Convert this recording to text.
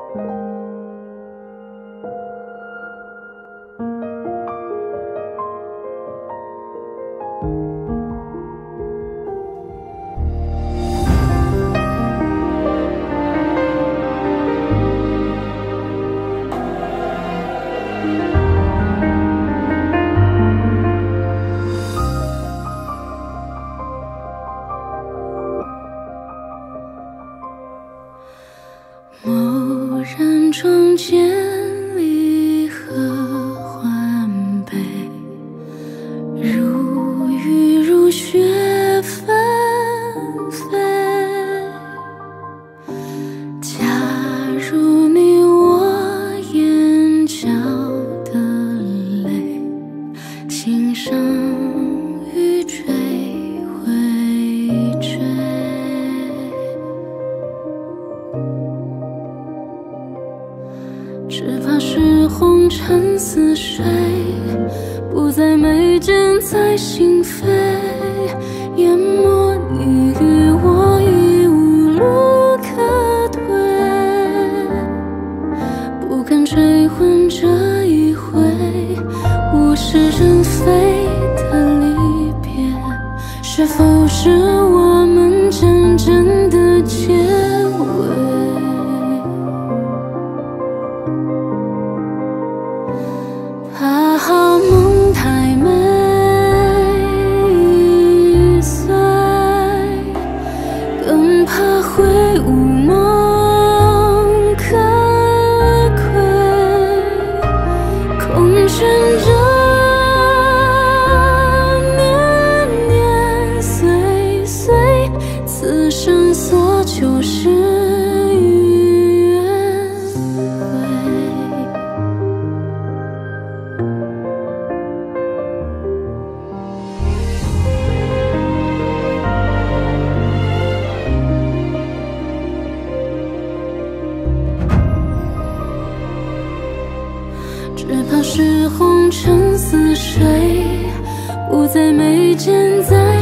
蓦然撞见离合环背，如雨如雪纷飞。假如你我眼角的泪，心上雨追回追。只怕是红尘似水，不再眉间在心扉，淹没你与我已无路可退。不敢追问这一回物是人非的离别，是否是我们真正的结尾？怕好梦太美易碎，更怕会无梦可归。空悬着年年岁岁，此生所求是与愿违。只怕是红尘似水，不再眉间在